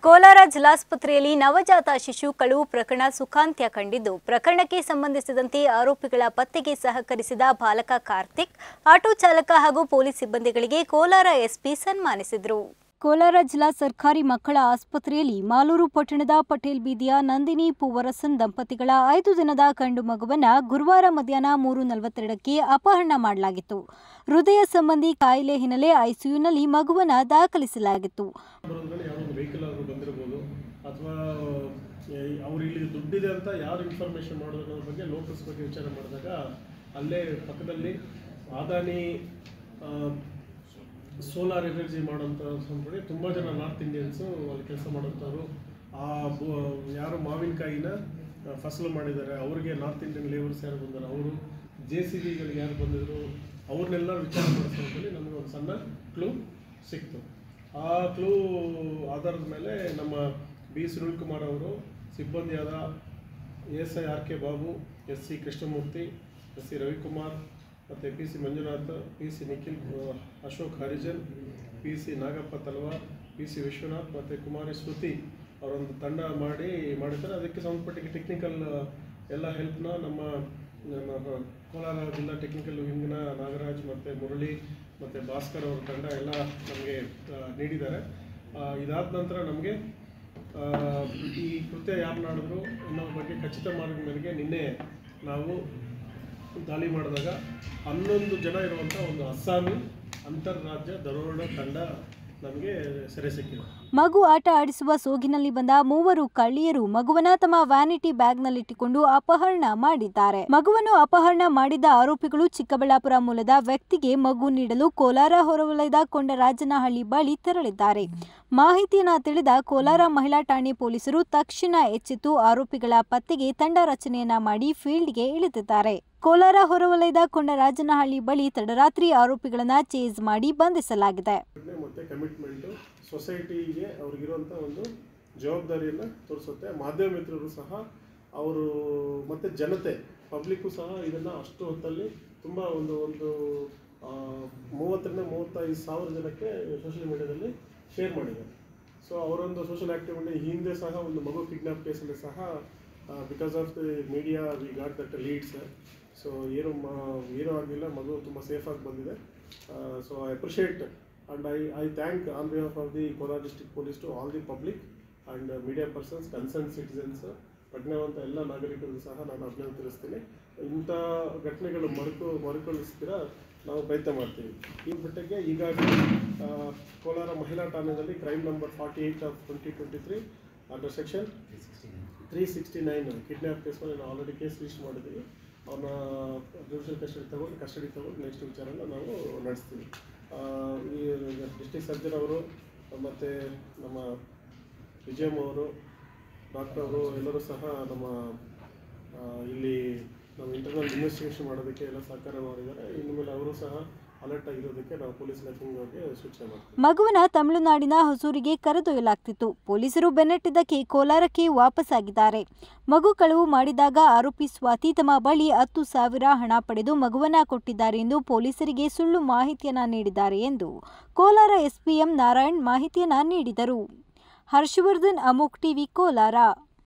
ಕೋಲಾರ ಜಿಲ್ಲಾಸ್ಪತ್ರೆಯಲ್ಲಿ ನವಜಾತ ಶಿಶು ಕಳುವು ಪ್ರಕರಣ ಸುಖಾಂತ್ಯ ಕಂಡಿದ್ದು, ಪ್ರಕರಣಕ್ಕೆ ಸಂಬಂಧಿಸಿದಂತೆ ಆರೋಪಿಗಳ ಪತ್ತೆಗೆ ಸಹಕರಿಸಿದ ಬಾಲಕ ಕಾರ್ತಿಕ್, ಆಟೋ ಚಾಲಕ ಹಾಗೂ ಪೊಲೀಸ್ ಸಿಬ್ಬಂದಿಗಳಿಗೆ ಕೋಲಾರ ಎಸ್ಪಿ ಸನ್ಮಾನಿಸಿದರು. ಕೋಲಾರ ಜಿಲ್ಲಾ ಸರ್ಕಾರಿ ಮಕ್ಕಳ ಆಸ್ಪತ್ರೆಯಲ್ಲಿ ಮಾಲೂರು ಪಟ್ಟಣದ ಪಟೇಲ್ ಬೀದಿಯ ನಂದಿನಿ ಪೂವರಸನ್ ದಂಪತಿಗಳ 5 ದಿನದ ಗಂಡು ಮಗುವನ್ನು ಗುರುವಾರ ಮಧ್ಯಾಹ್ನ 3:42ಕ್ಕೆ ಅಪಹರಣ ಮಾಡಲಾಗಿತ್ತು. ಹೃದಯ ಸಂಬಂಧಿ ಕಾಯಿಲೆ ಹಿನ್ನೆಲೆ ಐಸಿಯುನಲ್ಲಿ ಮಗುವನ್ನು ದಾಖಲಿಸಲಾಗಿತ್ತು. ಅಥವಾ ಅವ್ರು ಇಲ್ಲಿ ದುಡ್ಡಿದೆ ಅಂತ ಯಾರು ಇನ್ಫಾರ್ಮೇಷನ್ ಮಾಡೋದ್ರ ಬಗ್ಗೆ ಲೋಕಸ್ ಬಗ್ಗೆ ವಿಚಾರ ಮಾಡಿದಾಗ ಅಲ್ಲೇ ಪಕ್ಕದಲ್ಲಿ ಅದಾನಿ ಸೋಲಾರ್ ಎನರ್ಜಿ ಮಾಡೋಂಥ ಸಂಸ್ಥೆ ತುಂಬ ಜನ ನಾರ್ತ್ ಇಂಡಿಯನ್ಸು ಅಲ್ಲಿ ಕೆಲಸ ಮಾಡೋಂಥವ್ರು ಯಾರು ಮಾವಿನಕಾಯಿನ ಫಸಲು ಮಾಡಿದ್ದಾರೆ, ಅವ್ರಿಗೆ ನಾರ್ತ್ ಇಂಡಿಯನ್ ಲೇಬರ್ಸ್ ಯಾರು ಬಂದಾರೆ, ಅವರು JCBಗಳಿಗೆ ಯಾರು ಬಂದಿದ್ರು, ಅವ್ರನ್ನೆಲ್ಲ ವಿಚಾರ ಮಾಡೋ ಸಂದರ್ಭದಲ್ಲಿ ನಮಗೆ ಒಂದು ಸಣ್ಣ ಕ್ಲೂ ಸಿಕ್ತು. ಆ ಕ್ಲೂ ಆಧಾರದ ಮೇಲೆ ನಮ್ಮ ಬಿ ಸುನಿಲ್ ಕುಮಾರ್ ಅವರು, ಸಿಬ್ಬಂದಿಯಾದ ASI RK Babu, SC Krishnamurthy, SC Ravikumar ಮತ್ತು PC Manjunath, PC Nikhil, Ashok Harijan, PC Nagappa ತಲ್ವಾರ್, PC ವಿಶ್ವನಾಥ್ ಮತ್ತು ಕುಮಾರಿ ಶ್ರುತಿ ಅವರೊಂದು ತಂಡ ಮಾಡಿದ್ದಾರೆ. ಅದಕ್ಕೆ ಸಂಬಂಧಪಟ್ಟ ಟೆಕ್ನಿಕಲ್ ಎಲ್ಲ ಹೆಲ್ಪ್ನ ನಮ್ಮ ಕೋಲಾರ ಜಿಲ್ಲಾ ಟೆಕ್ನಿಕಲ್ ವಿಂಗ್ನ ನಾಗರಾಜ್ ಮತ್ತು ಮುರಳಿ ಮತ್ತು ಭಾಸ್ಕರ್ ಅವರ ತಂಡ ಎಲ್ಲ ನಮಗೆ ನೀಡಿದ್ದಾರೆ. ಇದಾದ ನಂತರ ನಮಗೆ ಈ ಕೃತ್ಯ ಯಾರು ಮಾಡಿದ್ರು ಅನ್ನೋ ಬಗ್ಗೆ ಖಚಿತ ಮಾಡಿದ ಮೇರೆಗೆ ನಿನ್ನೆ ನಾವು ದಾಳಿ ಮಾಡಿದಾಗ 11 ಜನ ಇರುವಂಥ ಒಂದು ಅಸ್ಸಾಮಿ ಅಂತರ್ರಾಜ್ಯ ದರೋಡ ತಂಡ ನಮಗೆ ಸೆರೆ ಸಿಕ್ಕಿದೆ. ಮಗು ಆಟ ಆಡಿಸುವ ಸೋಗಿನಲ್ಲಿ ಬಂದ 3 ಕಳ್ಳಿಯರು ಮಗುವನ್ನ ತಮ್ಮ ವ್ಯಾನಿಟಿ ಬ್ಯಾಗ್ನಲ್ಲಿಟ್ಟುಕೊಂಡು ಅಪಹರಣ ಮಾಡಿದ್ದಾರೆ. ಮಗುವನ್ನು ಅಪಹರಣ ಮಾಡಿದ ಆರೋಪಿಗಳು ಚಿಕ್ಕಬಳ್ಳಾಪುರ ಮೂಲದ ವ್ಯಕ್ತಿಗೆ ಮಗು ನೀಡಲು ಕೋಲಾರ ಹೊರವಲಯದ ಕೊಂಡರಾಜನಹಳ್ಳಿ ಬಳಿ ತೆರಳಿದ್ದಾರೆ. ಮಾಹಿತಿಯನ್ನ ತಿಳಿದ ಕೋಲಾರ ಮಹಿಳಾ ಠಾಣೆ ಪೊಲೀಸರು ತಕ್ಷಣ ಎಚ್ಚೆತ್ತು ಆರೋಪಿಗಳ ಪತ್ತೆಗೆ ತಂಡ ರಚನೆಯನ್ನ ಮಾಡಿ ಫೀಲ್ಡ್ಗೆ ಇಳಿದಿದ್ದಾರೆ. ಕೋಲಾರ ಹೊರವಲಯದ ಕೊಂಡರಾಜನಹಳ್ಳಿ ಬಳಿ ತಡರಾತ್ರಿ ಆರೋಪಿಗಳನ್ನ ಚೇಸ್ ಮಾಡಿ ಬಂಧಿಸಲಾಗಿದೆ. ಸೊಸೈಟಿಗೆ ಅವ್ರಿಗಿರುವಂಥ ಒಂದು ಜವಾಬ್ದಾರಿಯನ್ನು ತೋರಿಸುತ್ತೆ. ಮಾಧ್ಯಮ ಮಿತ್ರರು ಸಹ ಅವರು ಮತ್ತು ಜನತೆ ಪಬ್ಲಿಕ್ಕು ಸಹ ಇದನ್ನು ಅಷ್ಟು ಹೊತ್ತಲ್ಲಿ ತುಂಬ ಒಂದು 30-35 ಸಾವಿರ ಜನಕ್ಕೆ ಸೋಷಿಯಲ್ ಮೀಡಿಯಾದಲ್ಲಿ ಶೇರ್ ಮಾಡಿದ್ದಾರೆ. ಸೊ ಅವರೊಂದು ಸೋಷಿಯಲ್ ಆ್ಯಕ್ಟಿವಿಟಿ ಹಿಂದೆ ಸಹ ಒಂದು ಮಗು ಕಿಡ್ನಾಪ್ ಕೇಸಲ್ಲಿ ಸಹ because of the media we got that leads. So ಏನೂ ಆಗಲಿಲ್ಲ, ಮಗು ತುಂಬ ಸೇಫಾಗಿ ಬಂದಿದೆ. So I appreciate and I thank on behalf of the Kolar District Police to all the public and media persons, concerned citizens, ಪಟ್ಟಣವಂತ ಎಲ್ಲ ನಾಗರಿಕರಿಗೂ ಸಹ ನಾನು ಅಭಿನಂದನೆ ತಿಳಿಸ್ತೀನಿ. ಇಂಥ ಘಟನೆಗಳು ಮರುಕಳಿಸ್ತೀರ ನಾವು ಪ್ರಯತ್ನ ಮಾಡ್ತೀವಿ. ಈ ಬಿಟ್ಟಿಗೆ ಈಗಾಗಲೇ ಕೋಲಾರ ಮಹಿಳಾ ಠಾಣೆಯಲ್ಲಿ crime number 48 of 2023 under section 369 kidnap case ಮೇಲೆ ನಾವು ಆಲ್ರೆಡಿ ಕೇಸ್ ರಿಜಿಸ್ಟರ್ ಮಾಡಿದ್ದೀವಿ. ಅವನ್ನ ಜುಡಿಷಿಯಲ್ ಕಸ್ಟಡಿ ತಗೊಂಡು ನೆಕ್ಸ್ಟ್ ವಿಚಾರನ ನಾವು ನಡೆಸ್ತೀವಿ. ಈ ಡಿಸ್ಟ್ರಿಕ್ಟ್ ಸರ್ಜನ್ ಅವರು ಮತ್ತು ನಮ್ಮ ವಿಜಯಮ್ಮ ಅವರು, ಡಾಕ್ಟರ್ ಅವರು ಎಲ್ಲರೂ ಸಹ ನಮ್ಮ ಇಲ್ಲಿ ನಾವು ಇಂಟರ್ನಲ್ ಇನ್ವೆಸ್ಟಿಗೇಷನ್ ಮಾಡೋದಕ್ಕೆ ಎಲ್ಲ ಸಹಕಾರ ಮಾಡಿದ್ದಾರೆ. ಇನ್ನು ಮೇಲೆ ಅವರು ಸಹ ಅಲರ್ಟ್ ಆಗಿರೋದಕ್ಕೆ ನಾವು ಪೊಲೀಸ್ ಇಲಾಖೆಗೆ ಸೂಚನೆ ಮಾಡ್ತೀವಿ. ಮಗುವನ್ನ ತಮಿಳುನಾಡಿನ ಹೊಸೂರಿಗೆ ಕರೆದೊಯ್ಯಲಾಗ್ತಿತ್ತು. ಪೊಲೀಸರು ಬೆನ್ನಟ್ಟಿದ್ದಕ್ಕೆ ಕೋಲಾರಕ್ಕೆ ವಾಪಸ್ಸಾಗಿದ್ದಾರೆ. ಮಗು ಕಳುವು ಮಾಡಿದಾಗ ಆರೋಪಿ ಸ್ವಾತಿ ತಮ್ಮ ಬಳಿ 10,000 ಹಣ ಪಡೆದು ಮಗುವನ್ನ ಕೊಟ್ಟಿದ್ದಾರೆ ಎಂದು ಪೊಲೀಸರಿಗೆ ಸುಳ್ಳು ಮಾಹಿತಿಯನ್ನ ನೀಡಿದ್ದಾರೆ ಎಂದು ಕೋಲಾರ SPM ನಾರಾಯಣ್ ಮಾಹಿತಿಯನ್ನ ನೀಡಿದರು. ಹರ್ಷವರ್ಧನ್, ಅಮೋಕ್ ಟಿವಿ, ಕೋಲಾರ.